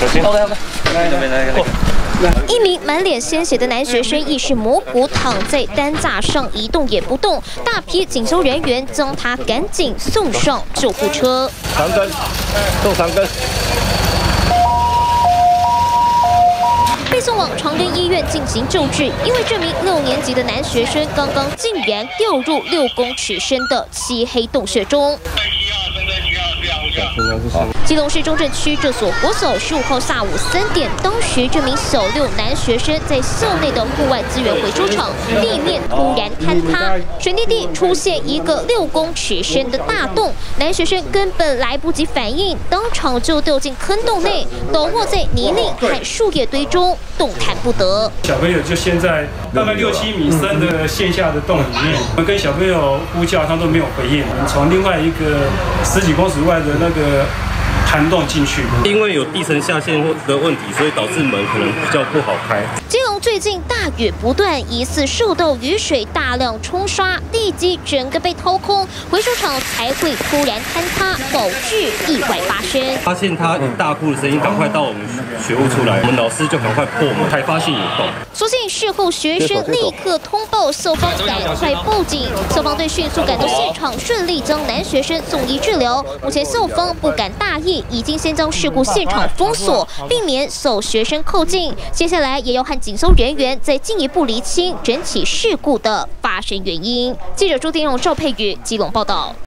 一名满脸鲜血的男学生意识模糊，躺在担架上一动也不动。大批警搜人员将他赶紧送上救护车。 长根，送长根。 被送往长庚医院进行救治，因为这名6年级的男学生刚刚竟然掉入6公尺深的漆黑洞穴中。基隆市中正区这所国小15号下午3点，当时这名小6男学生在校内的户外资源回收厂，地面突然坍塌，水泥地出现一个6公尺深的大洞，男学生根本来不及反应，当场就掉进坑洞内，倒卧在泥泞和树叶堆中，动弹不得。 小朋友就陷在大概6、7米深的陷下的洞里面，我们跟小朋友呼叫，他都没有回应，从另外一个10几公尺外的那个涵洞进去， 因为有地层下陷的问题，所以导致门可能比较不好开。 基隆最近大雨不断，疑似受到雨水大量冲刷，地基整个被掏空，回收厂才会突然坍塌，导致意外发生。 发现他大哭的声音，赶快到我们学务处来，我们老师就赶快破门，才发现有洞。 所幸事后学生立刻通报校方，赶快报警，消防队迅速赶到现场，顺利将男学生送医治疗。目前校方不敢大意，已经先将事故现场封锁，避免小学生靠近。接下来也要和警搜人员再进一步厘清整起事故的发生原因。记者朱丁荣、赵佩宇基隆报道。